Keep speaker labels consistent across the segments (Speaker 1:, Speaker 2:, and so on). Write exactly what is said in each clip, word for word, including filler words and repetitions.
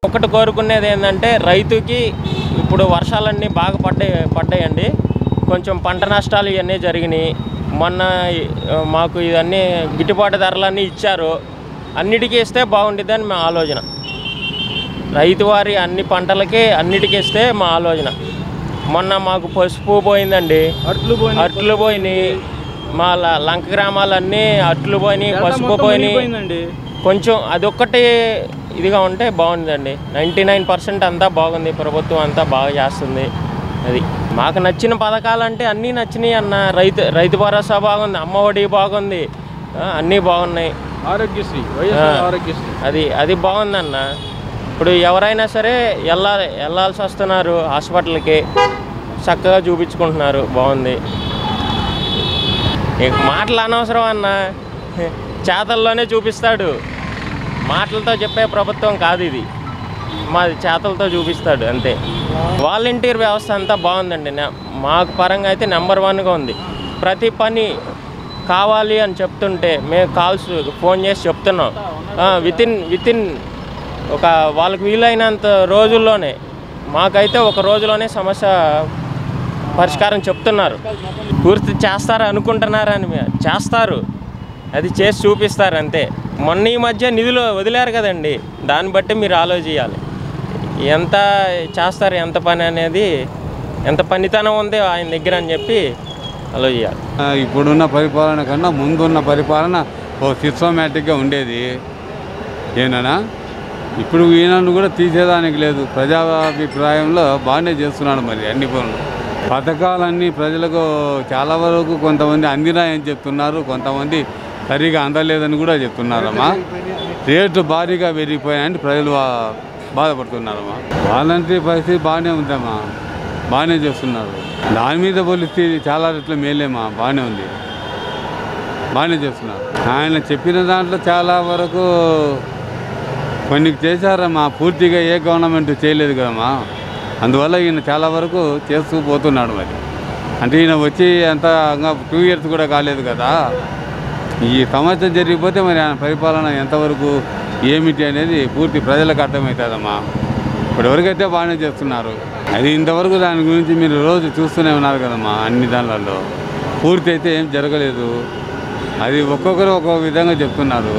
Speaker 1: ఒకటి కోరుకునేది ఏంటంటే రైతుకి ఇప్పుడు వర్షాలన్నీ బాగా పడ్డాయి పడ్డాయండి కొంచెం పంట నష్టాలు ఇవన్నీ జరిగినాయి మొన్న మాకు ఇవన్నీ గిట్టుబాటు ధరలన్నీ ఇచ్చారు అన్నిటికీ ఇస్తే బాగుంటుందని మా ఆలోచన రైతు వారి అన్ని పంటలకి అన్నిటికీ ఇస్తే మా ఆలోచన మొన్న మాకు పసుపు పోయిందండి అట్లు అట్లు పోయినాయి మా లంక గ్రామాలన్నీ అట్లు పోయినాయి పసుపు పోయినాయి కొంచెం అదొక్కటి ఇదిగా ఉంటే బాగుందండి నైంటీ నైన్ పర్సెంట్ అంతా బాగుంది ప్రభుత్వం అంతా బాగా చేస్తుంది అది మాకు నచ్చిన పథకాలంటే అన్నీ నచ్చినాయి అన్న రైతు రైతు భరోసా బాగుంది అమ్మఒడి బాగుంది అన్నీ బాగున్నాయి
Speaker 2: ఆరోగ్యశ్రీ ఆరోగ్యశ్రీ
Speaker 1: అది అది బాగుందన్న ఇప్పుడు ఎవరైనా సరే వెళ్ళాలి వెళ్ళాల్సి వస్తున్నారు హాస్పిటల్కి చక్కగా చూపించుకుంటున్నారు బాగుంది మాటలు అనవసరం అన్న చేతల్లోనే చూపిస్తాడు మాటలతో చెప్పే ప్రభుత్వం కాదు ఇది మాది చేతలతో చూపిస్తాడు అంతే వాలంటీర్ వ్యవస్థ అంతా బాగుందండి మాకు పరంగా అయితే నెంబర్ వన్గా ఉంది ప్రతి పని కావాలి అని చెప్తుంటే మేము కాల్స్ ఫోన్ చేసి చెప్తున్నాం వితిన్ వితిన్ ఒక వాళ్ళకి వీలైనంత రోజుల్లోనే మాకైతే ఒక రోజులోనే సమస్య పరిష్కారం చెప్తున్నారు పూర్తి చేస్తారు అనుకుంటున్నారని చేస్తారు అది చేసి చూపిస్తారు అంతే మొన్న ఈ మధ్య నిధులు వదిలేరు కదండి దాన్ని బట్టి మీరు ఆలోచించాలి ఎంత చేస్తారు ఎంత పని అనేది ఎంత పనితనం ఉంది ఆయన దగ్గర అని చెప్పి ఆలోచించాలి
Speaker 3: ఇప్పుడున్న పరిపాలన కన్నా ముందున్న పరిపాలన ఓ సిస్టమేటిక్గా ఉండేది ఏనా ఇప్పుడు ఈయనను కూడా తీసేదానికి లేదు ప్రజాభిప్రాయంలో బాగానే చేస్తున్నాడు మరి అన్ని పనులు పథకాలన్నీ ప్రజలకు చాలా వరకు కొంతమంది అందినాయని చెప్తున్నారు కొంతమంది సరిగా అందలేదని కూడా చెప్తున్నారమ్మా రేటు భారీగా పెరిగిపోయాయని ప్రజలు బాధపడుతున్నారమ్మా వాలంటరీ పరిస్థితి బాగానే ఉందమ్మా బాగానే చేస్తున్నారు దాని మీద పోలిస్తే చాలా రెట్లు మేలేమా బాగానే ఉంది బాగానే చేస్తున్నారు ఆయన చెప్పిన దాంట్లో చాలా వరకు కొన్ని చేశారమ్మా పూర్తిగా ఏ గవర్నమెంట్ చేయలేదు కదమ్మా అందువల్ల ఈయన చాలా వరకు చేస్తూ పోతున్నాడు మరి అంటే ఈయన వచ్చి అంత టూ ఇయర్స్ కూడా కాలేదు కదా ఈ సంవత్సరం జరిగిపోతే మరి ఆయన పరిపాలన ఎంతవరకు ఏమిటి అనేది పూర్తి ప్రజలకు అర్థమవుతుందమ్మా ఇప్పటివరకైతే బాగానే చేస్తున్నారు అది ఇంతవరకు దాని గురించి మీరు రోజు చూస్తూనే ఉన్నారు కదమ్మా అన్ని దానిలలో పూర్తి అయితే ఏం జరగలేదు అది ఒక్కొక్కరు ఒక్కొక్క విధంగా చెప్తున్నారు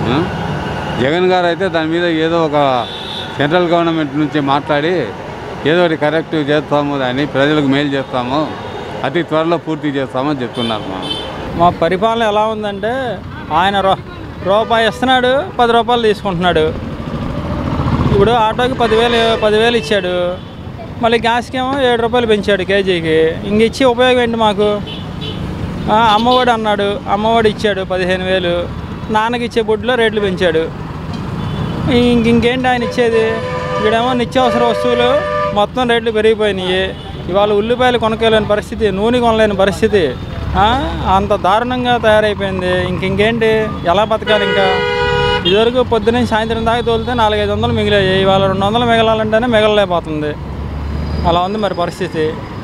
Speaker 3: జగన్ గారు అయితే దాని మీద ఏదో ఒక సెంట్రల్ గవర్నమెంట్ నుంచి మాట్లాడి ఏదో ఒకటి కరెక్ట్ చేస్తాము దాన్ని ప్రజలకు మేలు చేస్తాము అతి త్వరలో పూర్తి చేస్తామని చెప్తున్నారు మా
Speaker 2: మా పరిపాలన ఎలా ఉందంటే ఆయన రూ రూపాయి ఇస్తున్నాడు పది రూపాయలు తీసుకుంటున్నాడు ఇప్పుడు ఆటోకి పదివేలు పదివేలు ఇచ్చాడు మళ్ళీ గ్యాస్కి ఏమో ఏడు రూపాయలు పెంచాడు కేజీకి ఇంక ఇచ్చి ఉపయోగం ఏంటి మాకు అమ్మఒడి అన్నాడు అమ్మఒడి ఇచ్చాడు పదిహేను వేలు నాన్నకి ఇచ్చే బుడ్లో రేట్లు పెంచాడు ఇంక ఇంకేంటి ఆయన ఇచ్చేది ఇక్కడేమో నిత్యావసర వస్తువులు మొత్తం రేట్లు పెరిగిపోయినాయి ఇవాళ ఉల్లిపాయలు కొనుక్కోలేని పరిస్థితి నూనె కొనలేని పరిస్థితి అంత దారుణంగా తయారైపోయింది ఇంక ఇంకేంటి ఎలా బతకాలి ఇంకా ఇదివరకు పొద్దున్న సాయంత్రం దాకా తోలితే నాలుగైదు వందలు మిగిలాయి ఇవాళ రెండు వందలు మిగలాలంటేనే మిగలలేకపోతుంది అలా ఉంది మరి పరిస్థితి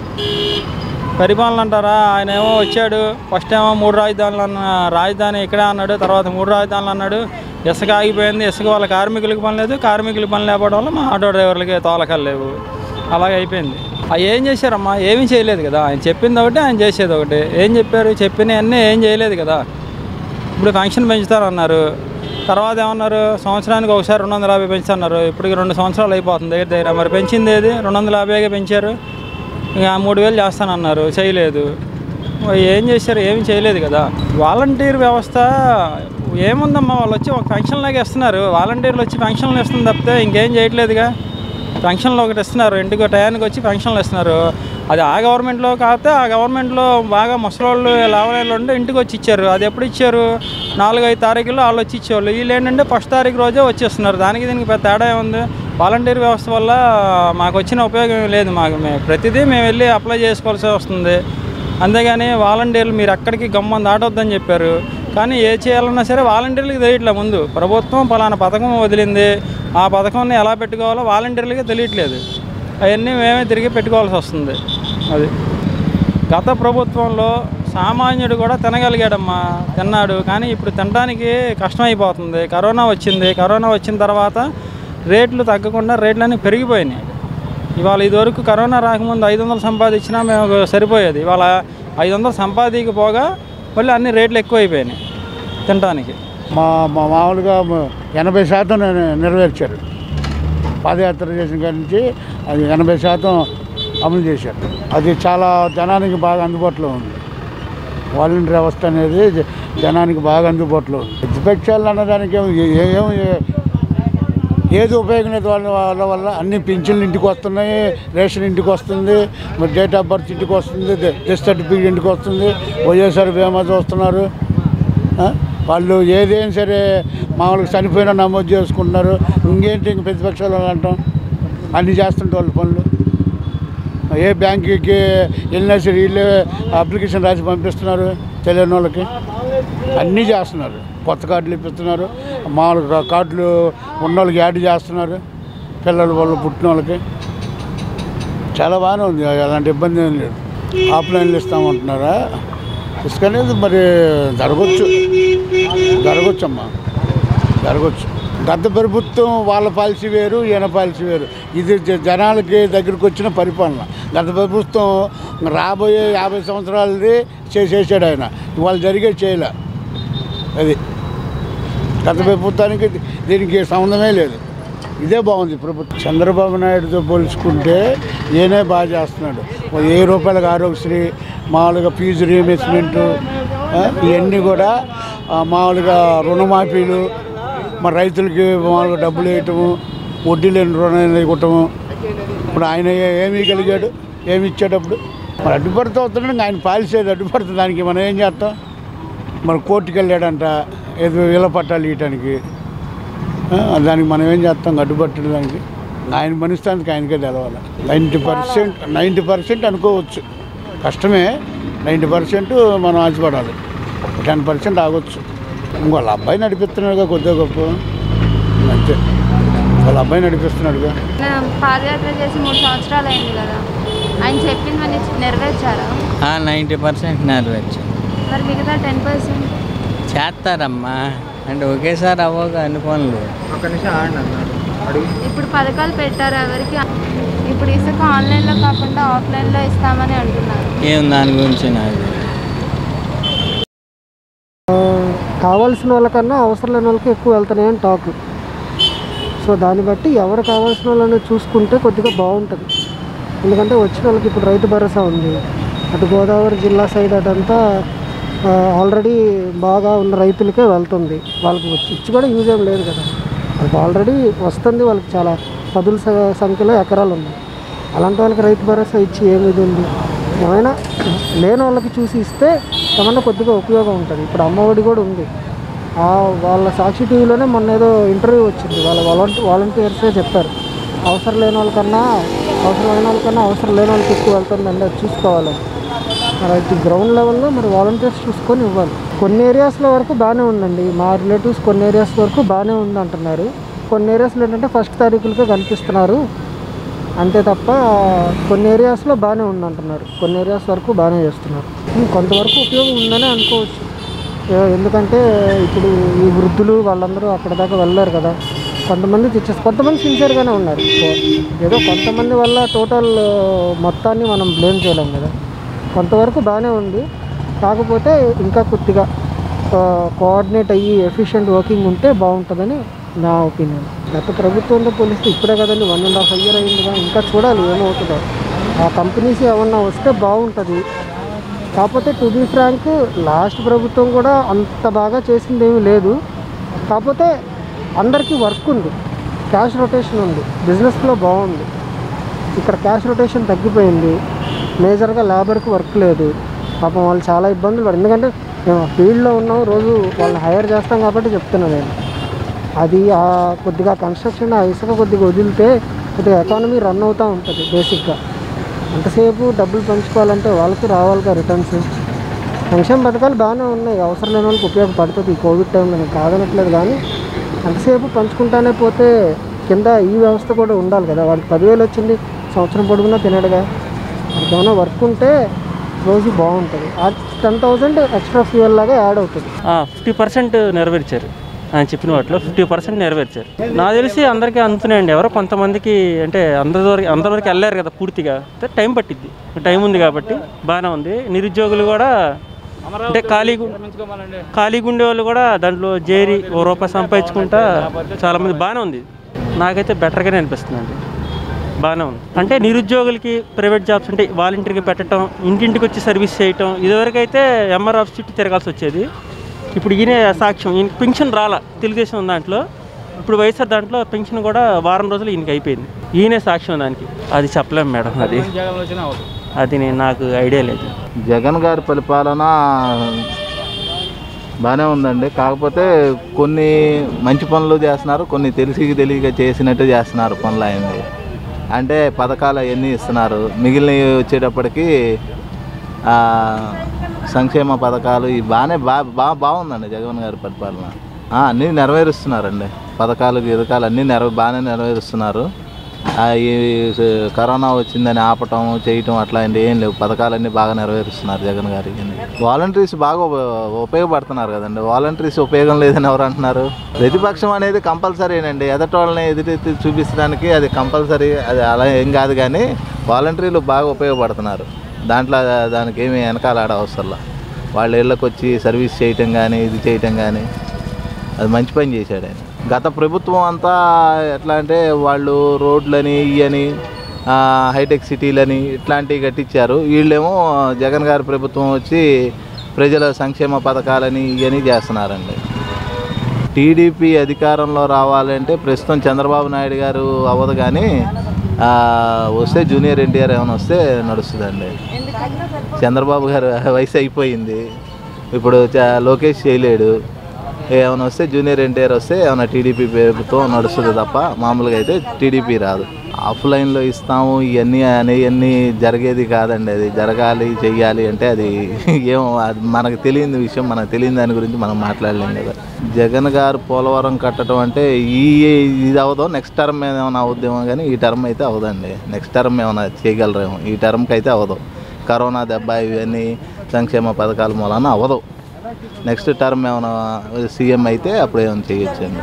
Speaker 2: పరిపాలన అంటారా ఆయన ఏమో వచ్చాడు ఫస్ట్ ఏమో మూడు రాజధానులు అన్న రాజధాని ఇక్కడే అన్నాడు తర్వాత మూడు రాజధానులు అన్నాడు ఇసుక ఆగిపోయింది ఇసుక వాళ్ళ కార్మికులకు పని లేదు కార్మికులకు పని లేకపోవడం వల్ల మా ఆటో డ్రైవర్లకి తోలకలు లేవు అలాగే అయిపోయింది అవి ఏం చేశారమ్మా ఏమీ చేయలేదు కదా ఆయన చెప్పింది ఒకటి ఆయన చేసేది ఒకటి ఏం చెప్పారు చెప్పినవన్నీ ఏం చేయలేదు కదా ఇప్పుడు పెన్షన్ పెంచుతారన్నారు తర్వాత ఏమన్నారు సంవత్సరానికి ఒకసారి రెండు వందల యాభై పెంచుతున్నారు ఇప్పటికి రెండు సంవత్సరాలు అయిపోతుంది దగ్గర దగ్గర మరి పెంచింది ఏది రెండు వందల యాభైగా పెంచారు ఇంకా మూడు వేలు చేస్తానన్నారు చేయలేదు ఏం చేశారు ఏమి చేయలేదు కదా వాలంటీర్ వ్యవస్థ ఏముందమ్మా వాళ్ళు వచ్చి ఒక పెన్షన్లాగా ఇస్తున్నారు వాలంటీర్లు వచ్చి పెన్షన్లు ఇస్తుంది తప్పితే ఇంకేం చేయట్లేదుగా పెన్షన్లు ఒకటి ఇస్తున్నారు ఇంటికి టయానికి వచ్చి పెన్షన్లు ఇస్తున్నారు అది ఆ గవర్నమెంట్లో కాకపోతే ఆ గవర్నమెంట్లో బాగా ముసలోళ్ళు లావలేళ్ళు ఉంటే ఇంటికి వచ్చి ఇచ్చారు అది ఎప్పుడు ఇచ్చారు నాలుగైదు తారీఖుల్లో వాళ్ళు వచ్చి ఇచ్చేవాళ్ళు వీళ్ళు ఏంటంటే ఫస్ట్ తారీఖు రోజే వచ్చేస్తున్నారు దానికి దీనికి పెద్ద తేడా ఉంది వాలంటీర్ వ్యవస్థ వల్ల మాకు వచ్చిన ఉపయోగం లేదు మాకు మేము ప్రతిదీ మేము వెళ్ళి అప్లై చేసుకోవాల్సి వస్తుంది అంతేగాని వాలంటీర్లు మీరు ఎక్కడికి గమ్మం దాటొద్దని చెప్పారు కానీ ఏ చేయాలన్నా సరే వాలంటీర్లకి తెలియట్లే ముందు ప్రభుత్వం పలానా పథకం వదిలింది ఆ పథకాన్ని ఎలా పెట్టుకోవాలో వాలంటీర్లకి తెలియట్లేదు అవన్నీ మేమే తిరిగి పెట్టుకోవాల్సి వస్తుంది అది గత ప్రభుత్వంలో సామాన్యుడు కూడా తినగలిగాడమ్మా తిన్నాడు కానీ ఇప్పుడు తినడానికి కష్టమైపోతుంది కరోనా వచ్చింది కరోనా వచ్చిన తర్వాత రేట్లు తగ్గకుండా రేట్లన్నీ పెరిగిపోయినాయి. ఇవాళ ఇదివరకు కరోనా రాకముందు ఐదు వందలు సంపాదించినా మేము సరిపోయేది. ఇవాళ ఐదు వందలు సంపాదించకపోగా మళ్ళీ అన్ని రేట్లు ఎక్కువైపోయినాయి తినడానికి.
Speaker 4: మా మా మామూలుగా ఎనభై శాతం నెరవేర్చారు. పాదయాత్ర చేసిన కాడి నుంచి అది ఎనభై శాతం అమలు చేశారు. అది చాలా జనానికి బాగా అందుబాటులో ఉంది. వాలంటీర్ వ్యవస్థ అనేది జనానికి బాగా అందుబాటులో ఉంది. ప్రతిపక్షాలు అన్నదానికి ఏం ఏది ఉపయోగం లేదు. వాళ్ళ వాళ్ళ వల్ల అన్ని పింఛన్లు ఇంటికి వస్తున్నాయి, రేషన్ ఇంటికి వస్తుంది, మరి డేట్ ఆఫ్ బర్త్ ఇంటికి వస్తుంది, డెత్ సర్టిఫికేట్ ఇంటికి వస్తుంది, వైఎస్ఆర్ బీమా చూస్తున్నారు. వాళ్ళు ఏదైనా సరే మామూలుగా చనిపోయినా నమోదు చేసుకుంటున్నారు. ఇంకేంటి ఇంక ప్రతిపక్షాలు అంటాం, అన్నీ చేస్తుంటే వాళ్ళ పనులు. ఏ బ్యాంకుకి వెళ్ళినా సరే వీళ్ళే అప్లికేషన్ రాసి పంపిస్తున్నారు తెలియని వాళ్ళకి. అన్నీ చేస్తున్నారు. కొత్త కార్డులు ఇప్పిస్తున్నారు, మామూలుగా కార్డులు ఉన్న వాళ్ళకి యాడ్ చేస్తున్నారు, పిల్లల వాళ్ళు పుట్టిన వాళ్ళకి. చాలా బాగానే ఉంది, అలాంటి ఇబ్బంది ఏం లేదు. ఆఫ్లైన్లో ఇస్తామంటున్నారా? ఇసుకనేది మరి జరగచ్చు జరగచ్చమ్మా జరగచ్చు. గత ప్రభుత్వం వాళ్ళ పాలసీ వేరు, ఈయన పాలసీ వేరు. ఇది జనాలకి దగ్గరికి వచ్చిన పరిపాలన. గత ప్రభుత్వం రాబోయే యాభై సంవత్సరాలది చేసేసాడు ఆయన, ఇవాళ జరిగే చేయలే. అది గత ప్రభుత్వానికి దీనికి సంబంధమే లేదు. ఇదే బాగుంది ప్రభుత్వం. చంద్రబాబు నాయుడుతో పోల్చుకుంటే ఈయనే బాగా చేస్తున్నాడు. ఏ రూపాయలకు ఆరోగ్యశ్రీ, మామూలుగా ఫీజు రీఇంబర్స్మెంటు, ఇవన్నీ కూడా మామూలుగా రుణమాఫీలు, మరి రైతులకి మామూలుగా డబ్బులు వేయటము, వడ్డీ లేని రుణాలు ఇవ్వటము. ఇప్పుడు ఆయన ఏమి కలిగాడు, ఏమి ఇచ్చేటప్పుడు మరి అడ్డుపడుతూ వస్తున్నాడు. ఆయన పాలసీ అది అడ్డుపడుతుంది. దానికి మనం ఏం చేస్తాం? మరి కోర్టుకు వెళ్ళాడంట ఏదో వీళ్ళ పట్టాలు ఇవ్వటానికి. దానికి మనం ఏం చేస్తాం? అడ్డుపట్టడం దానికి. ఆయన మనిస్తానికి ఆయనకే తెలవాలి. నైంటీ పర్సెంట్ నైంటీ పర్సెంట్ అనుకోవచ్చు. కష్టమే. నైంటీ పర్సెంట్ మనం ఆశపడాలి. Ten percent ఆగొచ్చు. ఇంకోళ్ళ అబ్బాయి నడిపిస్తున్నాడుగా కొద్దిగా గొప్ప, అంతే. వాళ్ళ అబ్బాయి నడిపిస్తున్నాడుగా.
Speaker 5: పాదయాత్ర చేసి మూడు సంవత్సరాలు అయింది కదా, ఆయన చెప్పింది నెరవేర్చారా?
Speaker 6: Ninety percent నెరవేర్చారు.
Speaker 5: మరి మిగతా టెన్ పర్సెంట్
Speaker 6: చేస్తారమ్మా, అంటే ఒకేసారి అవ్వగా అన్ని పనులు.
Speaker 5: ఇప్పుడు పథకాలు పెట్టారు ఎవరికి? ఇప్పుడు ఇసుక ఆన్లైన్లో కాకుండా ఆఫ్లైన్లో ఇస్తామని అంటున్నారు.
Speaker 6: ఏం దాని గురించి నాకు
Speaker 7: కావాల్సిన వాళ్ళకన్నా అవసరం లేని వాళ్ళకి ఎక్కువ వెళ్తున్నాయని టాక్. సో దాన్ని బట్టి ఎవరు కావాల్సిన వాళ్ళని చూసుకుంటే కొద్దిగా బాగుంటుంది. ఎందుకంటే వచ్చిన వాళ్ళకి ఇప్పుడు రైతు భరోసా ఉంది. అటు గోదావరి జిల్లా సైడ్ అటంతా ఆల్రెడీ బాగా ఉన్న రైతులకే వెళ్తుంది. వాళ్ళకి వచ్చి ఇచ్చి కూడా యూజ్ ఏం లేదు కదా, వాళ్ళకి ఆల్రెడీ వస్తుంది. వాళ్ళకి చాలా పదుల సంఖ్యలో ఎకరాలు ఉన్నాయి. అలాంటి వాళ్ళకి రైతు భరోసా ఇచ్చి ఏమి ఇది ఉంది? ఏమైనా లేని వాళ్ళకి చూసి ఇస్తే ఏమన్నా కొద్దిగా ఉపయోగం ఉంటుంది. ఇప్పుడు అమ్మఒడి కూడా ఉంది. వాళ్ళ సాక్షి టీవీలోనే మొన్న ఏదో ఇంటర్వ్యూ వచ్చింది. వాళ్ళ వాలంటీ వాలంటీర్సే చెప్పారు, అవసరం లేని వాళ్ళకన్నా అవసరమైన వాళ్ళకన్నా అవసరం లేని వాళ్ళకి ఎక్కువ వెళ్తుందండి, అది చూసుకోవాలి. మరి అది గ్రౌండ్ లెవెల్లో మరి వాలంటీర్స్ చూసుకొని ఇవ్వాలి. కొన్ని ఏరియాస్లో వరకు బాగానే ఉందండి. మా రిలేటివ్స్ కొన్ని ఏరియాస్ వరకు బాగానే ఉంది అంటున్నారు. కొన్ని ఏరియాస్లో ఏంటంటే ఫస్ట్ తారీఖులకే కనిపిస్తున్నారు అంతే తప్ప కొన్ని ఏరియాస్లో బాగానే ఉంది అంటున్నారు. కొన్ని ఏరియాస్ వరకు బాగానే చేస్తున్నారు. కొంతవరకు ఉపయోగం ఉందనే అనుకోవచ్చు. ఎందుకంటే ఇప్పుడు ఈ వృద్ధులు వాళ్ళందరూ అక్కడ దాకా వెళ్ళారు కదా, కొంతమంది తెచ్చేసి కొంతమంది సిన్సియర్గానే ఉన్నారు. ఏదో కొంతమంది వల్ల టోటల్ మొత్తాన్ని మనం బ్లేమ్ చేయలేం కదా. కొంతవరకు బాగానే ఉంది. కాకపోతే ఇంకా కొద్దిగా కోఆర్డినేట్ అయ్యి ఎఫిషియెంట్ వర్కింగ్ ఉంటే బాగుంటుందని నా ఒపీనియన్. గత ప్రభుత్వంతో పోలిస్తే ఇప్పుడే కదండి, వన్ అండ్ హాఫ్ ఇయర్ అయిందిగా, ఇంకా చూడాలి ఏమవుతుందో. ఆ కంపెనీస్ ఏమన్నా వస్తే బాగుంటుంది. కాకపోతే టు బీ ఫ్రాంక్ లాస్ట్ ప్రభుత్వం కూడా అంత బాగా చేసింది ఏమీ లేదు. కాకపోతే అందరికీ వర్క్ ఉంది, క్యాష్ రొటేషన్ ఉంది, బిజినెస్లో బాగుంది. ఇక్కడ క్యాష్ రొటేషన్ తగ్గిపోయింది. మేజర్గా లేబర్కి వర్క్ లేదు. పాపం వాళ్ళు చాలా ఇబ్బందులు పడు. ఎందుకంటే మేము ఫీల్డ్లో ఉన్నాం, రోజు వాళ్ళని హైర్ చేస్తాం కాబట్టి చెప్తున్నాను నేను. అది కొద్దిగా కన్స్ట్రక్షన్ ఆ ఇసుక కొద్దిగా వదిలితే కొద్దిగా ఎకానమీ రన్ అవుతూ ఉంటుంది. బేసిక్గా అంతసేపు డబ్బులు పంచుకోవాలంటే వాళ్ళకి రావాలిగా రిటర్న్స్. సంక్షేమ పథకాలు బాగానే ఉన్నాయి, అవసరం లేని వాళ్ళకి ఉపయోగపడుతుంది. ఈ కోవిడ్ టైంలో నేను కాదనట్లేదు, కానీ అంతసేపు పంచుకుంటానే పోతే కింద ఈ వ్యవస్థ కూడా ఉండాలి కదా. వాళ్ళకి పదివేలు వచ్చింది, సంవత్సరం పొడుగునా తినడుగా. ఏమైనా వర్క్ ఉంటే రోజు బాగుంటుంది. ఆ టెన్ థౌజండ్ ఎక్స్ట్రా ఫ్యూయల్ లాగా యాడ్ అవుతుంది.
Speaker 8: ఫిఫ్టీ పర్సెంట్ నెరవేర్చారు. ఆయన చెప్పిన వాటిలో ఫిఫ్టీ పర్సెంట్ నెరవేర్చారు. నాకు తెలిసి అందరికీ అందుతున్నాయండి. ఎవరో కొంతమందికి అంటే అందరి వరకు అందరి వరకు వెళ్ళారు కదా పూర్తిగా, టైం పట్టిద్ది. టైం ఉంది కాబట్టి బాగానే ఉంది. నిరుద్యోగులు కూడా అంటే ఖాళీగా ఖాళీగా ఉండే వాళ్ళు కూడా దాంట్లో చేరి ఓ రూపాయి సంపాదించుకుంటా చాలామంది బాగానే ఉంది. నాకైతే బెటర్గానే అనిపిస్తుంది అండి, బాగానే ఉంది. అంటే నిరుద్యోగులకి ప్రైవేట్ జాబ్స్ అంటే వాలంటీర్గా పెట్టడం, ఇంటింటికి వచ్చి సర్వీస్ చేయటం. ఇదివరకు అయితే ఎంఆర్ ఆఫీస్ చుట్టూ తిరగాల్సి వచ్చేది. ఇప్పుడు ఈయన సాక్ష్యం. ఈయన పెన్షన్ రాలా తెలుగుదేశం దాంట్లో, ఇప్పుడు వైఎస్ఆర్ దాంట్లో పెన్షన్ కూడా వారం రోజులు ఈయనకి అయిపోయింది. ఈయనే సాక్ష్యం దానికి. అది చెప్పలేము మేడం, అది అది నేను నాకు ఐడియా లేదు.
Speaker 9: జగన్ గారి పరిపాలన బాగానే ఉందండి. కాకపోతే కొన్ని మంచి పనులు చేస్తున్నారు, కొన్ని తెలిసి తెలియక చేసినట్టు చేస్తున్నారు పనులు అయింది. అంటే పథకాలు అవన్నీ ఇస్తున్నారు, మిగిలినవి వచ్చేటప్పటికి సంక్షేమ పథకాలు ఇవి బాగానే బా బా బాగుందండి జగన్ గారి పరిపాలన. అన్నీ నెరవేరుస్తున్నారండి, పథకాలు పథకాలు అన్నీ నెరవే బాగానే నెరవేరుస్తున్నారు. ఈ కరోనా వచ్చిందని ఆపటం చేయటం అట్లాంటి ఏం లేవు, పథకాలన్నీ బాగా నెరవేరుస్తున్నారు జగన్ గారి. వాలంటీర్స్ బాగా ఉపయోగపడుతున్నారు కదండి. వాలంటీర్స్ ఉపయోగం లేదని ఎవరు అంటున్నారు? ప్రతిపక్షం అనేది కంపల్సరీనండి, ఎదటి వాళ్ళని ఎదుటి చూపించడానికి అది కంపల్సరీ, అది అలా ఏం కాదు. కానీ వాలంటీర్లు బాగా ఉపయోగపడుతున్నారు, దాంట్లో దానికి ఏమి వెనకాల ఆడ అవసరంలా. వాళ్ళ ఇళ్ళకి వచ్చి సర్వీస్ చేయటం కానీ ఇది చేయటం కానీ అది మంచి పని చేశాడు ఆయన. గత ప్రభుత్వం అంతా ఎట్లా అంటే వాళ్ళు రోడ్లని ఇవని హైటెక్ సిటీలని ఇట్లాంటివి కట్టించారు. వీళ్ళేమో జగన్ గారి ప్రభుత్వం వచ్చి ప్రజల సంక్షేమ పథకాలని ఇవన్నీ చేస్తున్నారండి. టీడీపీ అధికారంలో రావాలంటే ప్రస్తుతం చంద్రబాబు నాయుడు గారు అవ్వదు, కానీ వస్తే జూనియర్ ఎన్టీఆర్ ఏమైనా వస్తే నడుస్తుందండి. చంద్రబాబు గారు వయసు అయిపోయింది, ఇప్పుడు లోకేష్ చేయలేడు. ఏమైనా వస్తే జూనియర్ ఎన్టీఆర్ వస్తే ఏమైనా టీడీపీ ప్రభుత్వం నడుస్తుంది తప్ప మామూలుగా అయితే టీడీపీ రాదు. ఆఫ్లైన్లో ఇస్తాము ఇవన్నీ అనేవన్నీ జరిగేది కాదండి. అది జరగాలి చెయ్యాలి అంటే అది ఏమో అది మనకు తెలియని విషయం, మనకు తెలియని దాని గురించి మనం మాట్లాడలేం కదా. జగన్ గారు పోలవరం కట్టడం అంటే ఈ ఇది అవదో, నెక్స్ట్ టర్మ్ ఏమైనా అవుద్దేమో, కానీ ఈ టర్మ్ అయితే అవదండి. నెక్స్ట్ టర్మ్ ఏమైనా చేయగలరేమో, ఈ టర్మ్కి అయితే అవదు. కరోనా దెబ్బ ఇవన్నీ సంక్షేమ పథకాల మూలాన అవదు. నెక్స్ట్ టర్మ్ ఏమైనా సీఎం అయితే అప్పుడు ఏమైనా చేయొచ్చండి.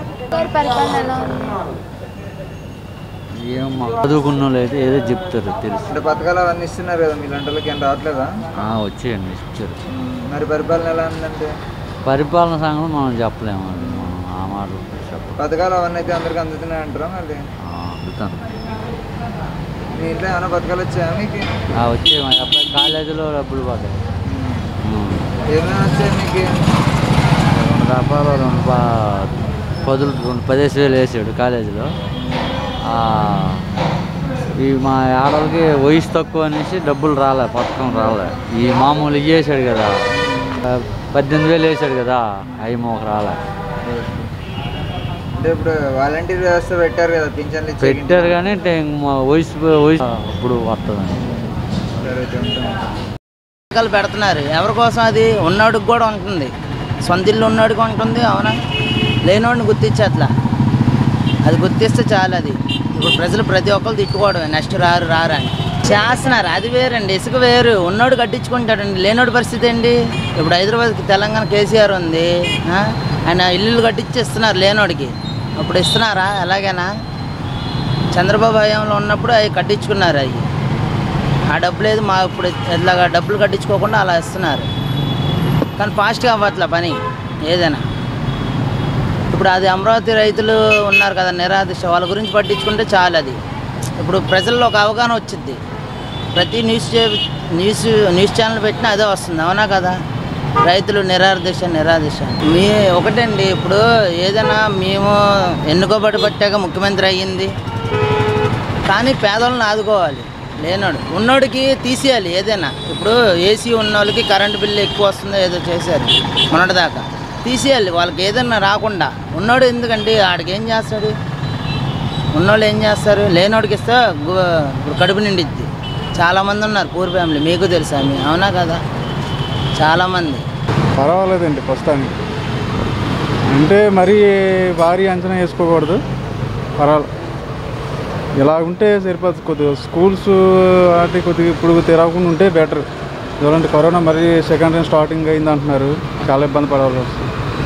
Speaker 6: ఏమో చదువుకున్న వాళ్ళు అయితే ఏదో చెప్తారు తెలుసు.
Speaker 10: అంటే పథకాలు అవన్నీ ఇస్తున్నారు కదా, మీ లంటలకి ఏం రావట్లేదా?
Speaker 6: వచ్చేయండి ఇచ్చారు.
Speaker 10: మరి పరిపాలన ఎలా ఉందంటే?
Speaker 6: పరిపాలన సంగతి మనం చెప్పలేము, అది మనం ఆ మాటలు చెప్పలేము.
Speaker 10: పథకాలు అవన్నీ అయితే అందరికి అందుతున్నాయి అంటారా? మళ్ళీ
Speaker 6: అందుతాను.
Speaker 10: మీ ఇంట్లో ఏమైనా పథకాలు వచ్చాయా మీకు?
Speaker 6: వచ్చాయి, మా అబ్బాయి కాలేజీలో డబ్బులు పడ్డాయి.
Speaker 10: ఏమైనా వచ్చాయి మీకు?
Speaker 6: రెండు రూపాయలు రెండు పదులు రెండు పదిహేను వేలు వేసాడు కాలేజీలో. ఈ మా ఆడవాళ్ళకి వయసు తక్కువ అనేసి డబ్బులు రాలే, పథకం రాలే. ఈ మామూలు ఇవి వేసాడు కదా, పద్దెనిమిది వేలు వేసాడు కదా, అవి మాకు రాలే.
Speaker 10: అంటే ఇప్పుడు వాలంటీర్ వ్యవస్థ పెట్టారు కదా, పింఛన్లు
Speaker 6: పెట్టారు కానీ వయసు వయసు ఇప్పుడు వస్తుందండి.
Speaker 11: పథకాలు పెడుతున్నారు ఎవరి కోసం? అది ఉన్నోడికి కూడా ఉంటుంది, సొంత ఇల్లు ఉన్నోడికి ఉంటుంది, అవునా? లేనోడిని గుర్తించే అట్లా అది గుర్తిస్తే చాలు. అది ఇప్పుడు ప్రజలు ప్రతి ఒక్కరు తిట్టుకోవడమే, నెక్స్ట్ రారు రారు అని చేస్తున్నారు. అది వేరండి, ఇసుక వేరు. ఉన్నోడు కట్టించుకుంటాడండి, లేనోడి పరిస్థితి ఏంటి? ఇప్పుడు హైదరాబాద్కి తెలంగాణ కేసీఆర్ ఉంది, ఆయన ఇల్లు కట్టించిస్తున్నారు లేనోడికి. అప్పుడు ఇస్తున్నారా? ఎలాగైనా చంద్రబాబు హయాంలో ఉన్నప్పుడు అవి కట్టించుకున్నారు. అవి ఆ డబ్బు లేదు, మా ఇప్పుడు ఇట్లాగా డబ్బులు కట్టించుకోకుండా అలా ఇస్తున్నారు. కానీ ఫాస్ట్గా అవ్వట్లే పని ఏదైనా. ఇప్పుడు అది అమరావతి రైతులు ఉన్నారు కదా నిరాదీక్ష, వాళ్ళ గురించి పట్టించుకుంటే చాలు. అది ఇప్పుడు ప్రజల్లో ఒక అవగాహన వచ్చింది. ప్రతి న్యూస్ న్యూస్ న్యూస్ ఛానల్ పెట్టినా అదే వస్తుంది, అవునా కదా? రైతులు నిరాదీక్ష నిరాదీక్ష మీ ఒకటండి. ఇప్పుడు ఏదైనా మేము ఎన్నుకోబడి పట్టాక ముఖ్యమంత్రి అయ్యింది, కానీ పేదలను ఆదుకోవాలి. లేనోడు ఉన్నోడికి తీసేయాలి ఏదైనా. ఇప్పుడు ఏసీ ఉన్న వాళ్ళకి కరెంటు బిల్లు ఎక్కువ వస్తుందో ఏదో చేశారు మొన్నటిదాకా, తీసేయాలి వాళ్ళకి ఏదన్నా రాకుండా. ఉన్నోడు ఎందుకండి, ఆడికి ఏం చేస్తాడు? ఉన్నోళ్ళు ఏం చేస్తారు? లేనోడికి ఇస్తే ఇప్పుడు కడుపు నిండిద్ది. చాలామంది ఉన్నారు పూర్ ఫ్యామిలీ, మీకు తెలుసా? మీ అవునా కదా? చాలామంది.
Speaker 2: పర్వాలేదండి ప్రస్తుతానికి, అంటే మరీ భారీ అంచనా వేసుకోకూడదు. పర్వాలేదు, ఇలా ఉంటే సరిపోతుంది. కొద్దిగా స్కూల్స్ వాటి కొద్దిగా ఇప్పుడు తెరవకుండా ఉంటే బెటర్. ఎందుకంటే కరోనా మరీ సెకండ్ టైం స్టార్టింగ్ అయింది అంటున్నారు, చాలా ఇబ్బంది పడవలసి వస్తుంది.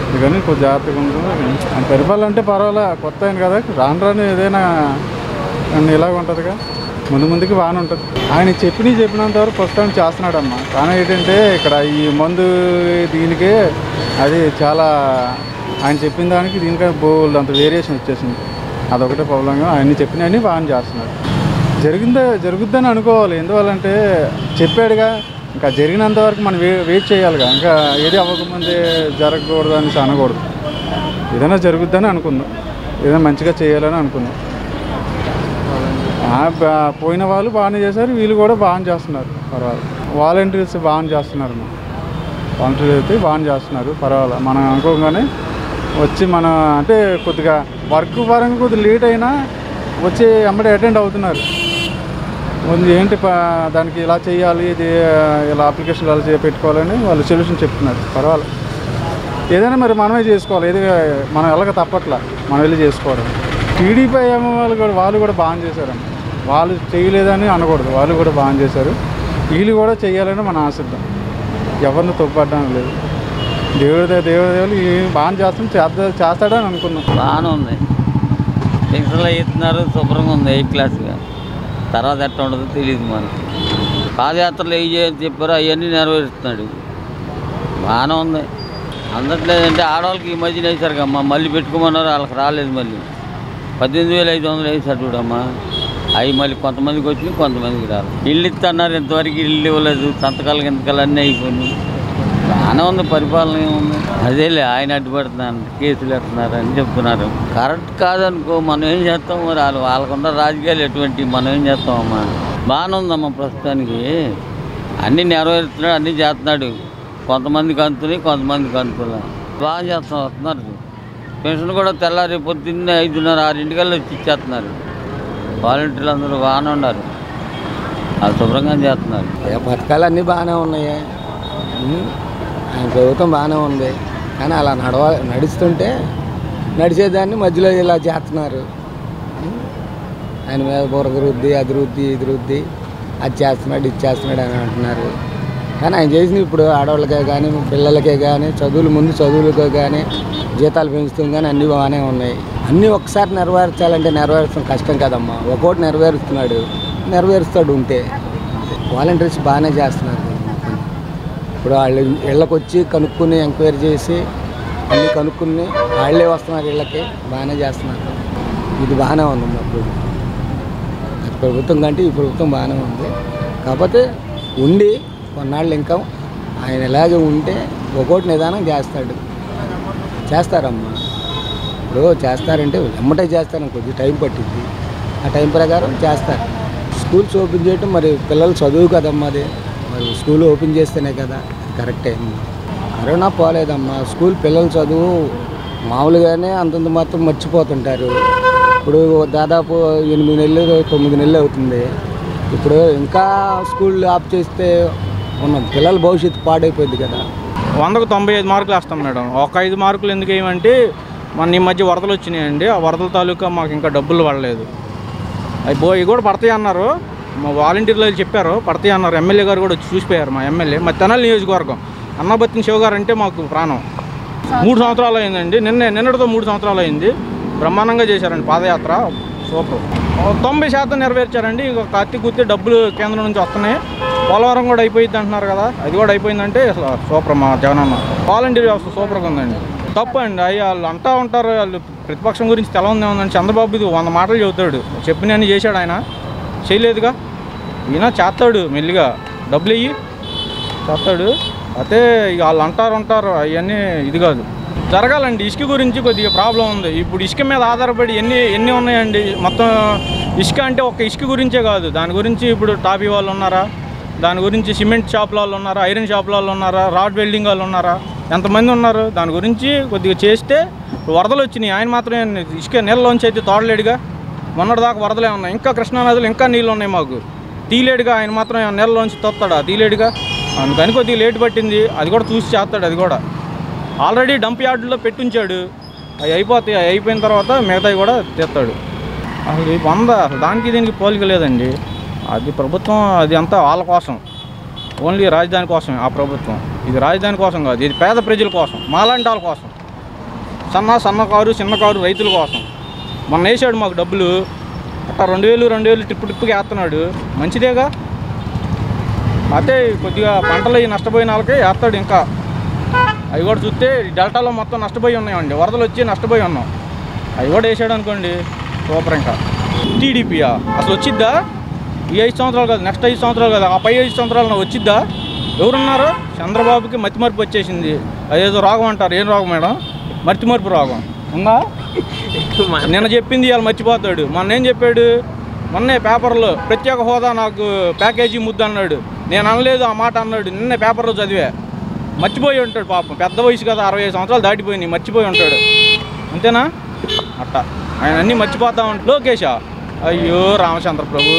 Speaker 2: అందుకని కొంచెం జాగ్రత్తగా ఉంటుంది. ఆయన పరిపాలన అంటే పర్వాలే, కొత్త ఆయన కదా, రాను రాను ఏదైనా ఇలాగ ఉంటుందిగా, ముందు ముందుకి బాగానే ఉంటుంది. ఆయన చెప్పినవి చెప్పినంత వరకు ప్రస్తుతం చేస్తున్నాడమ్మ. కానీ ఏంటంటే ఇక్కడ ఈ మందు దీనికే అది చాలా ఆయన చెప్పిన దానికి దీనికే బోల్డ్ అంత వేరియేషన్ వచ్చేసింది. అదొకటే ప్రాబ్లంగా ఆయన చెప్పినవన్నీ బాగానే చేస్తున్నాడు. జరిగిందే జరుగుద్దని అనుకోవాలి. ఎందువల్లంటే చెప్పాడుగా, ఇంకా జరిగినంత వరకు మనం వే వెయిట్ చేయాలిగా. ఇంకా ఏది అవ్వకముందే జరగకూడదు అనేసి అనకూడదు. ఏదైనా జరుగుద్దని అనుకుందాం, ఏదైనా మంచిగా చేయాలని అనుకుందాం. పోయిన వాళ్ళు బాగానే చేశారు, వీళ్ళు కూడా బాగానే చేస్తున్నారు, పర్వాలేదు. వాలంటీర్స్ బాగానే చేస్తున్నారు, వాలంటీర్స్ అయితే బాగానే చేస్తున్నారు, పర్వాలేదు. మనం అనుకోగానే వచ్చి మన అంటే కొద్దిగా వర్క్ పరంగా కొద్దిగా లేట్ అయినా వచ్చి అమ్మడే అటెండ్ అవుతున్నారు. ముందు ఏంటి దానికి ఇలా చేయాలి, ఇది ఇలా అప్లికేషన్లు ఇలా చేయ పెట్టుకోవాలని వాళ్ళు సొల్యూషన్ చెప్తున్నారు, పర్వాలేదు. ఏదైనా మరి మనమే చేసుకోవాలి, ఏది మనం ఎలాగ తప్పట్లా మనం వెళ్ళి చేసుకోవడం. టీడీపీ ఏమో వాళ్ళు కూడా వాళ్ళు కూడా బాగా చేశారమ్మ. వాళ్ళు చేయలేదని అనకూడదు, వాళ్ళు కూడా బాగా చేశారు. వీళ్ళు కూడా చేయాలని మనం ఆశిద్దాం, ఎవరిని తప్పుపడడం లేదు. దేవుడి దేవుడి దేవుడు బాగా చేస్తాం, చేస్తా చేస్తాడని అనుకున్నాం.
Speaker 12: బాగానే ఉంది, పెన్షన్లు ఇస్తున్నారు, శుభ్రంగా ఉంది, ఎయిట్ క్లాస్గా. తర్వాత ఎట్లా ఉండదో తెలియదు మనకి. పాదయాత్రలు ఏ చేయని చెప్పారో అవన్నీ నెరవేరుస్తున్నాడు, బాగానే ఉంది. అందట్లేదంటే ఆడవాళ్ళకి ఈ మధ్యన వేశారు కమ్మా, మళ్ళీ పెట్టుకోమన్నారు, వాళ్ళకి రాలేదు. మళ్ళీ పద్దెనిమిది వేల ఐదు వందలు వేసారు చూడమ్మా, అవి మళ్ళీ కొంతమందికి వచ్చినాయి, కొంతమందికి రాదు. ఇల్లు ఇస్తున్నారు, ఇంతవరకు ఇల్లు ఇవ్వలేదు, సంతకాలు గింతకాలు అన్నీ అయిపోయినాయి. బాగానే ఉంది, పరిపాలన ఏముంది. అదేలే ఆయన అడ్డుపడుతున్నారు, కేసులు ఎడుతున్నారు అని చెప్తున్నారు. కరెక్ట్ కాదనుకో, మనం ఏం చేస్తాం మరి, వాళ్ళు వాళ్ళకున్న రాజకీయాలు ఎటువంటి, మనం ఏం చేస్తామమ్మా. బాగానే ఉందమ్మా ప్రస్తుతానికి, అన్నీ నెరవేరుతున్నాడు, అన్నీ చేస్తున్నాడు. కొంతమందికి అందుతున్నాయి, కొంతమందికి అందుతున్నా బాగా చేస్తాం, వస్తున్నారు. పెన్షన్ కూడా తెల్లారి పొద్దున్నే ఐదున్నర ఆరింటికల్లా వచ్చి ఇచ్చేస్తున్నారు. వాలంటీర్లు అందరూ బాగానే ఉన్నారు, వాళ్ళు శుభ్రంగా చేస్తున్నారు.
Speaker 13: పథకాలు అన్నీ బాగానే ఉన్నాయి, ఆయన ప్రభుత్వం బాగానే ఉంది. కానీ అలా నడవ నడుస్తుంటే నడిచేదాన్ని మధ్యలో ఇలా చేస్తున్నారు. ఆయన మీద బురద రుద్ది, అది రుద్ది, ఇది రుద్ది, అది చేస్తున్నాడు, ఇది చేస్తున్నాడు అని అంటున్నారు. కానీ ఆయన చేసినవి ఇప్పుడు ఆడవాళ్ళకే కానీ పిల్లలకే కానీ చదువులు ముందు చదువులకే కానీ జీతాలు పెంచుతుంది, కానీ అన్నీ బాగానే ఉన్నాయి. అన్నీ ఒక్కసారి నెరవేర్చాలంటే నెరవేర్చడం కష్టం కదమ్మా. ఒక్కోటి నెరవేరుస్తున్నాడు, నెరవేరుస్తాడు ఉంటే. వాలంటీర్స్ బాగానే చేస్తున్నారు. ఇప్పుడు వాళ్ళు ఇళ్ళకి వచ్చి కనుక్కుని ఎంక్వైరీ చేసి అన్నీ కనుక్కుని వాళ్ళే వస్తున్నారు ఇళ్ళకి, బాగానే చేస్తున్నారు. ఇది బాగానే ఉందమ్మా. ఇప్పుడు గత ప్రభుత్వం కంటే ఈ ప్రభుత్వం బాగానే ఉంది. కాకపోతే ఉండి కొన్నాళ్ళు ఇంకా ఆయన ఇలాగే ఉంటే ఒక్కోటి నిదానం చేస్తాడు, చేస్తారమ్మా. ఇప్పుడు చేస్తారంటే వెమ్మటే చేస్తారని కొద్ది టైం పట్టింది, ఆ టైం ప్రకారం చేస్తారు. స్కూల్స్ ఓపెన్ చేయటం మరి పిల్లలు చదువు కదమ్మా, అది మరి స్కూల్ ఓపెన్ చేస్తేనే కదా కరెక్టే. కరోనా పోలేదమ్మా, స్కూల్ పిల్లలు చదువు మామూలుగానే అంతంత మాత్రం మర్చిపోతుంటారు. ఇప్పుడు దాదాపు ఎనిమిది నెలలు తొమ్మిది నెలలు అవుతుంది. ఇప్పుడు ఇంకా స్కూల్ ఆఫ్ చేస్తే ఉన్న పిల్లల భవిష్యత్తు పాడైపోయింది కదా.
Speaker 2: వందకు తొంభై ఐదు మార్కులు వేస్తాం మేడం. ఒక ఐదు మార్కులు ఎందుకు ఏమంటే మన ఈ మధ్య వరదలు వచ్చినాయండి, ఆ వరదల తాలూకా మాకు ఇంకా డబ్బులు పడలేదు. అవి పోయి కూడా పడతాయి అన్నారు, మా వాలంటీర్లు చెప్పారు పడతాయి అన్నారు. ఎమ్మెల్యే గారు కూడా వచ్చి చూసిపోయారు, మా ఎమ్మెల్యే మా తెనాలి నియోజకవర్గం అన్నబత్తిన శివ గారు అంటే మాకు ప్రాణం. మూడు సంవత్సరాలు అయిందండి, నిన్నే నిన్నటితో మూడు సంవత్సరాలు అయింది. బ్రహ్మాండంగా చేశారండి పాదయాత్ర, సూపర్. తొంభై శాతం నెరవేర్చారండి. ఇక కత్తి కుత్తి డబ్బులు కేంద్రం నుంచి వస్తున్నాయి. పోలవరం కూడా అయిపోయింది అంటున్నారు కదా, అది కూడా అయిపోయిందంటే అసలు సూపర్. మా జగనన్న వాలంటీర్ వ్యవస్థ సూపర్గా ఉందండి. తప్పు అండి, అవి వాళ్ళు అంటూ ఉంటారు, వాళ్ళు ప్రతిపక్షం గురించి తెల ఉంది ఉందండి. చంద్రబాబు ఇది వంద మాటలు చెబుతాడు, చెప్పినన్ని చేశాడు, ఆయన చేయలేదుగా. ఈయన చేస్తాడు, మెల్లిగా డబ్బులు ఇయ్యి చేస్తాడు. అయితే ఇక వాళ్ళు అంటారు ఉంటారు, అవన్నీ ఇది కాదు. జరగాలండి. ఇసుక గురించి కొద్దిగా ప్రాబ్లం ఉంది. ఇప్పుడు ఇసుక మీద ఆధారపడి ఎన్ని ఎన్ని ఉన్నాయండి. మొత్తం ఇసుక అంటే ఒక ఇసుక గురించే కాదు, దాని గురించి ఇప్పుడు టాపీ వాళ్ళు ఉన్నారా, దాని గురించి సిమెంట్ షాపుల వాళ్ళు ఉన్నారా, ఐరన్ షాపుల వాళ్ళు ఉన్నారా, రాడ్ వెల్డింగ్ వాళ్ళు ఉన్నారా, ఎంతమంది ఉన్నారు. దాని గురించి కొద్దిగా చేస్తే వరదలు వచ్చినాయి, ఆయన మాత్రమే ఇసుక నీళ్ళలోంచి అయితే తోడలేడుగా. మొన్నటిదాకా వరదలే ఉన్నాయి, ఇంకా కృష్ణానదిలో ఇంకా నీళ్ళు ఉన్నాయి మాకు, తీలేడుగా. ఆయన మాత్రం నీళ్ళలోంచి తోస్తాడా, తీలేడుగా. అందుకని కొద్దిగా లేట్ పట్టింది, అది కూడా చూసి చేస్తాడు. అది కూడా ఆల్రెడీ డంప్ యార్డులో పెట్టుంచాడు, అవి అయిపోతాయి. అవి అయిపోయిన తర్వాత మిగతావి కూడా తెస్తాడు. అసలు వంద దానికి దీనికి పోలిక లేదండి. అది ప్రభుత్వం, అది అంతా వాళ్ళ కోసం, ఓన్లీ రాజధాని కోసమే ఆ ప్రభుత్వం. ఇది రాజధాని కోసం కాదు, ఇది పేద ప్రజల కోసం, మాలాంటి వాళ్ళ కోసం. సన్న సన్నకారు చిన్నకారు రైతుల కోసం మొన్న వేసాడు మాకు డబ్బులు అట్లా రెండు వేలు రెండు వేలు ట్రిప్పు ట్రిప్పుకి వేస్తున్నాడు, మంచిదేగా. అయితే కొద్దిగా పంటలు నష్టపోయిన వాళ్ళకి వేస్తాడు. ఇంకా అవి కూడా చూస్తే డెల్టాలో మొత్తం నష్టపోయి ఉన్నాయండి, వరదలు వచ్చి నష్టపోయి ఉన్నాం. అవి కూడా వేసాడు అనుకోండి సూపర్. ఇంకా టీడీపీయా అసలు వచ్చిద్దా? ఈ ఐదు సంవత్సరాలు కదా, నెక్స్ట్ ఐదు సంవత్సరాలు కదా, ఆ పై ఐదు సంవత్సరాలు వచ్చిద్దా? ఎవరున్నారు? చంద్రబాబుకి మతిమరుపు వచ్చేసింది. అదేదో రోగం అంటారు, ఏం రోగం మేడం? మతిమరుపు రోగం ఉందా? నిన్న చెప్పింది ఇవాళ మర్చిపోతాడు. మొన్న ఏం చెప్పాడు? మొన్నే పేపర్లో ప్రత్యేక హోదా నాకు ప్యాకేజీ ముద్దు అన్నాడు. నేను అనలేదు ఆ మాట అన్నాడు. నిన్నే పేపర్లో చదివా. మర్చిపోయి ఉంటాడు పాపం, పెద్ద వయసు కదా, అరవై ఐదు సంవత్సరాలు దాటిపోయినాయి, మర్చిపోయి ఉంటాడు. అంతేనా? అట్ట ఆయన అన్నీ మర్చిపోతా ఉంటాడు. లోకేషా? అయ్యో రామచంద్ర ప్రభు,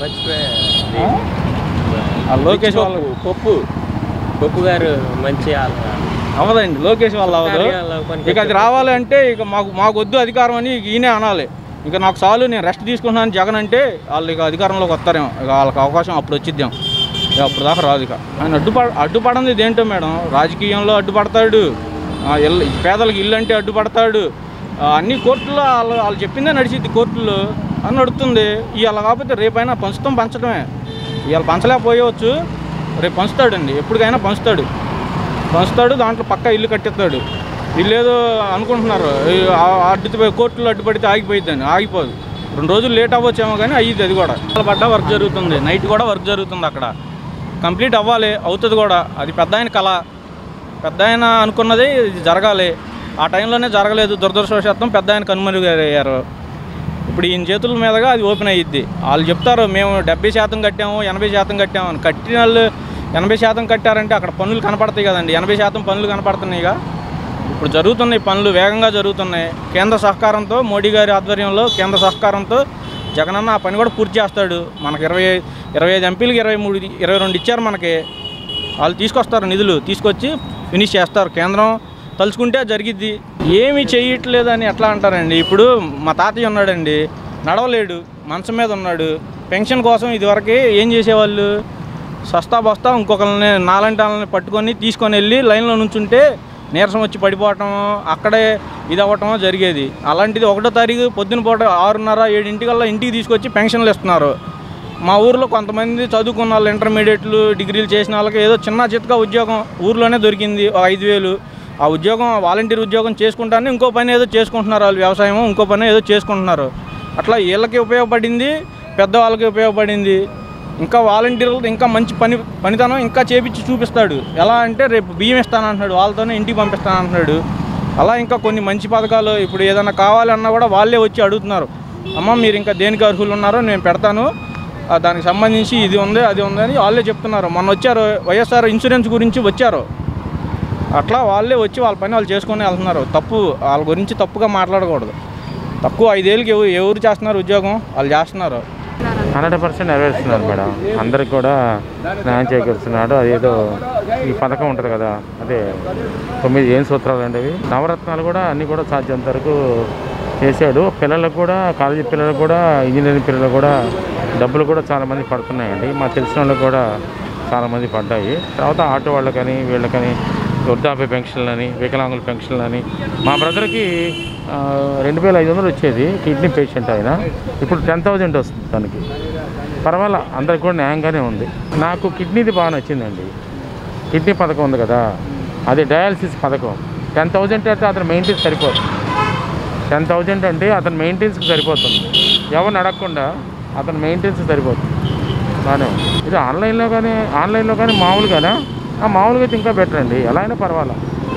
Speaker 2: లోకేష్ వాళ్ళు
Speaker 1: పప్పు పప్పు గారు మంచి
Speaker 2: అవ్వదండి, లోకేష్ వాళ్ళు అవ్వదు. ఇక అది రావాలంటే ఇక మాకు మాకు వద్దు అధికారం అని ఈయనే అనాలి. ఇక నాకు చాలు, నేను రెస్ట్ తీసుకుంటున్నాను జగన్ అంటే వాళ్ళు ఇక అధికారంలోకి వస్తారేమో. ఇక వాళ్ళకి అవకాశం అప్పుడు వచ్చిద్దాం, ఇక అప్పుడు దాకా రాదు. ఇక ఆయన అడ్డుపడ అడ్డుపడింది ఇదేంటో మేడం, రాజకీయంలో అడ్డుపడతాడు, ఇల్లు పేదలకు ఇల్లు అంటే అడ్డుపడతాడు, అన్ని కోర్టులో వాళ్ళు వాళ్ళు చెప్పిందే నడిచిద్ది, కోర్టులో అని నడుస్తుంది. ఇవాళ కాకపోతే రేపైనా పంచుతాం, పంచడమే. ఇవాళ పంచలేకపోయవచ్చు, రేపు పంచుతాడండి, ఎప్పటికైనా పంచుతాడు పంచుతాడు దాంట్లో పక్కా ఇల్లు కట్టిస్తాడు. వీళ్ళు ఏదో అనుకుంటున్నారు అడ్డుపోయి కోర్టులో అడ్డుపడితే ఆగిపోయిద్దని, ఆగిపోదు. రెండు రోజులు లేట్ అవ్వచ్చేమో కానీ అయ్యిద్ది. అది కూడా పడ్డా వర్క్ జరుగుతుంది, నైట్ కూడా వర్క్ జరుగుతుంది అక్కడ, కంప్లీట్ అవ్వాలి, అవుతుంది కూడా. అది పెద్ద ఆయన కళ, పెద్ద ఆయన అనుకున్నది ఇది జరగాలి. ఆ టైంలోనే జరగలేదు, దురదృష్టవశాత్తు పెద్ద ఆయన కనుమరుగయ్యారు. ఇప్పుడు ఈయన చేతుల మీదుగా అది ఓపెన్ అయ్యిద్ది. వాళ్ళు చెప్తారు మేము డెబ్బై శాతం కట్టాము, ఎనభై శాతం కట్టాము అని. కట్టిన వాళ్ళు ఎనభై శాతం కట్టారంటే అక్కడ పనులు కనపడతాయి కదండి, ఎనభై శాతం పనులు కనపడుతున్నాయిగా. ఇప్పుడు జరుగుతున్నాయి పనులు, వేగంగా జరుగుతున్నాయి. కేంద్ర సహకారంతో, మోడీ గారి ఆధ్వర్యంలో కేంద్ర సహకారంతో జగనన్న ఆ పని కూడా పూర్తి చేస్తాడు. మనకి ఇరవై ఇరవై ఐదు ఎంపీలకి ఇరవై మూడు ఇరవై రెండు ఇచ్చారు మనకి. వాళ్ళు తీసుకొస్తారు నిధులు, తీసుకొచ్చి ఫినిష్ చేస్తారు. కేంద్రం తలుచుకుంటే జరిగిద్ది. ఏమీ చేయట్లేదని ఎట్లా అంటారండి? ఇప్పుడు మా తాతయ్య ఉన్నాడండి, నడవలేడు, మంచం మీద ఉన్నాడు. పెన్షన్ కోసం ఇదివరకు ఏం చేసేవాళ్ళు? సస్తా బస్తా ఇంకొకరిని నాలంటి వాళ్ళని పట్టుకొని తీసుకొని వెళ్ళి లైన్లో నుంచుంటే నీరసం వచ్చి పడిపోవటం, అక్కడే ఇది అవ్వటం జరిగేది. అలాంటిది ఒకటో తారీఖు పొద్దున పూట ఆరున్నర ఏడింటికల్లా ఇంటికి తీసుకొచ్చి పెన్షన్లు ఇస్తున్నారు. మా ఊర్లో కొంతమంది చదువుకున్న వాళ్ళు, ఇంటర్మీడియట్లు డిగ్రీలు చేసిన వాళ్ళకి ఏదో చిన్న చితక ఉద్యోగం ఊర్లోనే దొరికింది, ఒక ఐదు వేలు. ఆ ఉద్యోగం వాలంటీర్ ఉద్యోగం చేసుకుంటానే ఇంకో పని ఏదో చేసుకుంటున్నారు వాళ్ళు, వ్యవసాయం ఇంకో పని ఏదో చేసుకుంటున్నారు. అట్లా వీళ్ళకి ఉపయోగపడింది, పెద్దవాళ్ళకి ఉపయోగపడింది. ఇంకా వాలంటీర్లు ఇంకా మంచి పని పనితనం ఇంకా చేపించి చూపిస్తాడు. ఎలా అంటే రేపు బియ్యం ఇస్తానంటున్నాడు, వాళ్ళతోనే ఇంటికి పంపిస్తానంటున్నాడు. అలా ఇంకా కొన్ని మంచి పథకాలు ఇప్పుడు ఏదైనా కావాలన్నా కూడా వాళ్ళే వచ్చి అడుగుతున్నారు. అమ్మ మీరు ఇంకా దేనికి అర్హులు ఉన్నారో నేను పెడతాను, దానికి సంబంధించి ఇది ఉంది అది ఉంది అని వాళ్ళే చెప్తున్నారు. మొన్న వచ్చారు వైఎస్ఆర్ ఇన్సూరెన్స్ గురించి వచ్చారు, అట్లా వాళ్ళే వచ్చి వాళ్ళ పని వాళ్ళు చేసుకొని వెళ్తున్నారు. తప్పు వాళ్ళ గురించి తప్పుగా మాట్లాడకూడదు. తక్కువ ఐదేళ్ళకి ఎవరు ఎవరు చేస్తున్నారు ఉద్యోగం, వాళ్ళు చేస్తున్నారు.
Speaker 14: హండ్రెడ్ పర్సెంట్ నెరవేరుస్తున్నారు మేడం, అందరికి కూడా న్యాయం చేకూరుస్తున్నాడు. అదేదో ఈ పథకం ఉంటుంది కదా, అదే తొమ్మిది ఏం సూత్రాలు అండి అవి, నవరత్నాలు కూడా అన్నీ కూడా సాధ్యంత వరకు చేశాడు. పిల్లలకు కూడా, కాలేజీ పిల్లలకు కూడా, ఇంజనీరింగ్ పిల్లలకు కూడా డబ్బులు కూడా చాలామంది పడుతున్నాయండి. మాకు తెలిసిన వాళ్ళకి కూడా చాలామంది పడ్డాయి. తర్వాత ఆటో వాళ్ళకని వీళ్ళకని వృద్ధాప్య పెన్షన్లని, వికలాంగుల పెన్షన్లని. మా బ్రదర్కి రెండు వేల ఐదు వందలు వచ్చేది, కిడ్నీ పేషెంట్ ఆయన, ఇప్పుడు టెన్ థౌజండ్ వస్తుంది తనకి. పర్వాలా, అందరికి కూడా న్యాయంగానే ఉంది. నాకు కిడ్నీది బాగా నచ్చిందండి. కిడ్నీ పథకం ఉంది కదా, అది డయాలసిస్ పథకం. టెన్ థౌజండ్ అయితే అతను మెయింటెన్స్ సరిపోతుంది. టెన్ థౌజండ్ అంటే అతను మెయింటెన్స్కి సరిపోతుంది, ఎవరిని అడగకుండా అతను మెయింటెన్స్ సరిపోతుంది. బాగానే ఉంది. ఇది ఆన్లైన్లో కానీ ఆన్లైన్లో కానీ మామూలుగానే మామూలుగా అయితే ఇంకా బెటర్ అండి. ఎలా అయినా పర్వాలా,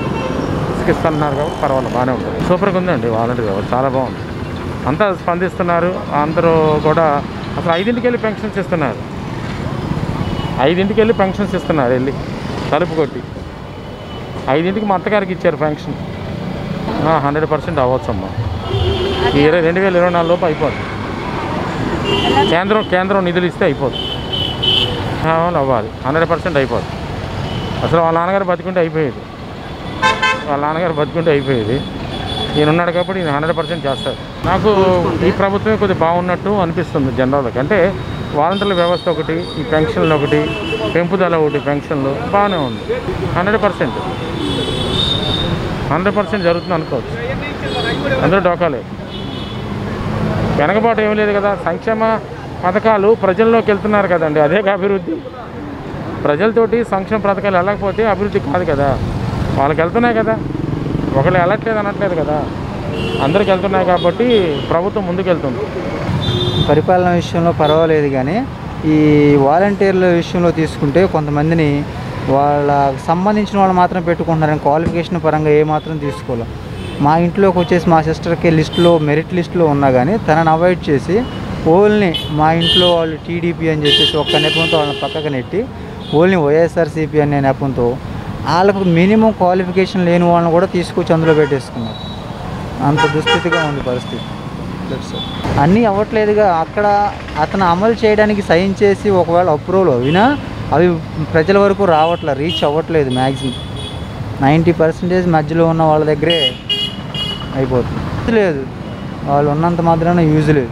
Speaker 14: ఇస్తున్నారు కాబట్టి పర్వాలేదు, బాగానే ఉంటుంది. సూపర్గా ఉందండి వాలంటీర్ వ్యవస్థ, చాలా బాగుంది. అంతా స్పందిస్తున్నారు అందరూ కూడా. అసలు ఐదింటికి వెళ్ళి పెన్షన్స్ ఇస్తున్నారు, ఐదింటికి వెళ్ళి పెన్షన్స్ ఇస్తున్నారు వెళ్ళి తలుపు కొట్టి. ఐదింటికి మా అత్తగారికి ఇచ్చారు పెన్షన్. Hundred percent అవ్వచ్చమ్మా. ఈ ఇరవై రెండు వేల ఇరవై నాలుగు లోపు అయిపోతుంది. కేంద్రం కేంద్రం నిధులు ఇస్తే అయిపోతుంది. అవ్వాలి, హండ్రెడ్ పర్సెంట్ అయిపోతుంది. అసలు వాళ్ళ నాన్నగారు బతుకుంటే అయిపోయేది, వాళ్ళ నాన్నగారు బతుకుంటే అయిపోయేది. ఈయన ఉన్నాడు కాబట్టి ఈయన హండ్రెడ్ పర్సెంట్ చేస్తాడు. నాకు ఈ ప్రభుత్వమే కొద్దిగా బాగున్నట్టు అనిపిస్తుంది జనరల్కి. అంటే వాలంటీర్ల వ్యవస్థ ఒకటి, ఈ పెన్షన్లు ఒకటి, పెంపుదల ఒకటి, పెన్షన్లు బాగానే ఉంది. హండ్రెడ్ పర్సెంట్ హండ్రెడ్ పర్సెంట్ జరుగుతుంది అనుకోవచ్చు. అందరూ డోకాలే. వెనకబాటు ఏం లేదు కదా. సంక్షేమ పథకాలు ప్రజల్లోకి వెళ్తున్నారు కదండి, అదే అభివృద్ధి. ప్రజలతోటి సంక్షేమ పథకాలు వెళ్ళకపోతే అభివృద్ధి కాదు కదా. వాళ్ళకి వెళ్తున్నాయి కదా, ఒకళ్ళు వెళ్ళట్లేదు అనట్లేదు కదా, అందరికి వెళ్తున్నాయి కాబట్టి ప్రభుత్వం ముందుకు వెళ్తుంది.
Speaker 15: పరిపాలన విషయంలో పర్వాలేదు, కానీ ఈ వాలంటీర్ల విషయంలో తీసుకుంటే కొంతమందిని వాళ్ళకి సంబంధించిన వాళ్ళు మాత్రం పెట్టుకుంటున్నారని క్వాలిఫికేషన్ పరంగా ఏమాత్రం తీసుకోవాలి. మా ఇంట్లోకి వచ్చేసి మా సిస్టర్కి లిస్టులో మెరిట్ లిస్టులో ఉన్నా కానీ తనని అవాయిడ్ చేసి ఓన్లీ మా ఇంట్లో వాళ్ళు టీడీపీ అని చెప్పేసి ఒక్క నెపంతో వాళ్ళని పక్కకు నెట్టి ఓన్లీ వైఎస్ఆర్సీపీ అనే నెపంతో వాళ్ళకు మినిమం క్వాలిఫికేషన్ లేని వాళ్ళని కూడా తీసుకొచ్చి అందులో పెట్టేసుకున్నారు. అంత దుస్థితిగా ఉంది పరిస్థితి. అన్నీ అవ్వట్లేదుగా. అక్కడ అతను అమలు చేయడానికి సైన్ చేసి ఒకవేళ అప్రూవల్ అయినా అవి ప్రజల వరకు రావట్లే, రీచ్ అవ్వట్లేదు. మ్యాక్సిమం నైంటీ పర్సెంటేజ్ మధ్యలో ఉన్న వాళ్ళ దగ్గరే అయిపోతుంది. లేదు, వాళ్ళు ఉన్నంత మాత్రాన యూజ్ లేదు.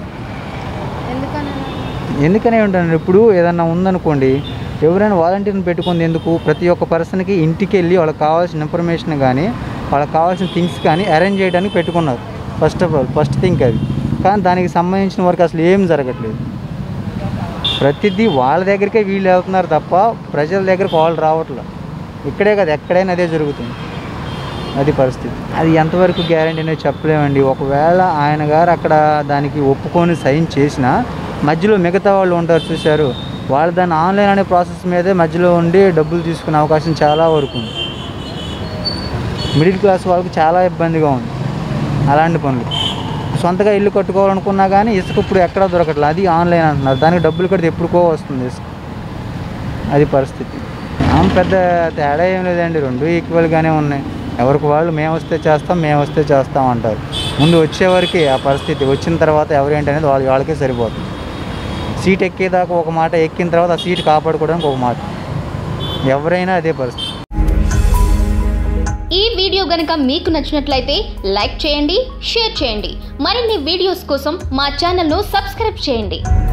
Speaker 15: ఎందుకనే ఉంటాను. ఇప్పుడు ఏదన్నా ఉందనుకోండి, ఎవరైనా వాలంటీర్ని పెట్టుకుంది ఎందుకు? ప్రతి ఒక్క పర్సన్కి ఇంటికి వెళ్ళి వాళ్ళకి కావాల్సిన ఇన్ఫర్మేషన్ కానీ వాళ్ళకి కావాల్సిన థింగ్స్ కానీ అరేంజ్ చేయడానికి పెట్టుకున్నారు. First of all first thing అది. కానీ దానికి సంబంధించిన వరకు అసలు ఏం జరగట్లేదు. ప్రతిదీ వాళ్ళ దగ్గరికే వీళ్ళు వెళ్తున్నారు తప్ప ప్రజల దగ్గరకు వాళ్ళు రావట్లేదు. ఇక్కడే కదా, ఎక్కడైనా అదే జరుగుతుంది. అది పరిస్థితి. అది ఎంతవరకు గ్యారంటీ అనేది చెప్పలేమండి. ఒకవేళ ఆయన గారు అక్కడ దానికి ఒప్పుకొని సైన్ చేసినా మధ్యలో మిగతా వాళ్ళు ఉంటారు చూశారు, వాళ్ళు దాన్ని ఆన్లైన్ అనే ప్రాసెస్ మీదే మధ్యలో ఉండి డబ్బులు తీసుకునే అవకాశం చాలా వరకు ఉంది. మిడిల్ క్లాస్ వాళ్ళకి చాలా ఇబ్బందిగా ఉంది అలాంటి పనులు. సొంతగా ఇల్లు కట్టుకోవాలనుకున్నా కానీ ఇసుక ఇప్పుడు ఎక్కడా దొరకట్లేదు, అది ఆన్లైన్ అంటున్నారు. దానికి డబ్బులు కడితే ఎప్పుడుకో వస్తుంది ఇసుక. అది పరిస్థితి. ఆమె పెద్ద తేడా ఏం లేదండి, రెండు ఈక్వల్గానే ఉన్నాయి. ఎవరికి వాళ్ళు మేము వస్తే చేస్తాం మేము వస్తే చేస్తాం అంటారు. ముందు వచ్చేవరకు ఆ పరిస్థితి, వచ్చిన తర్వాత ఎవరేంటి అనేది వాళ్ళ వాళ్ళకే సరిపోతుంది. సీట్ ఎక్కేదాకా ఒక మాట, ఎక్కిన తర్వాత ఆ సీట్ కాపాడుకోవడానికి ఒక మాట. ఎవరైనా అదే పరిస్థితి.
Speaker 16: ఈ వీడియో గనుక మీకు నచ్చినట్లయితే లైక్ చేయండి, షేర్ చేయండి. మరిన్ని వీడియోస్ కోసం మా ఛానల్ను సబ్స్క్రైబ్ చేయండి.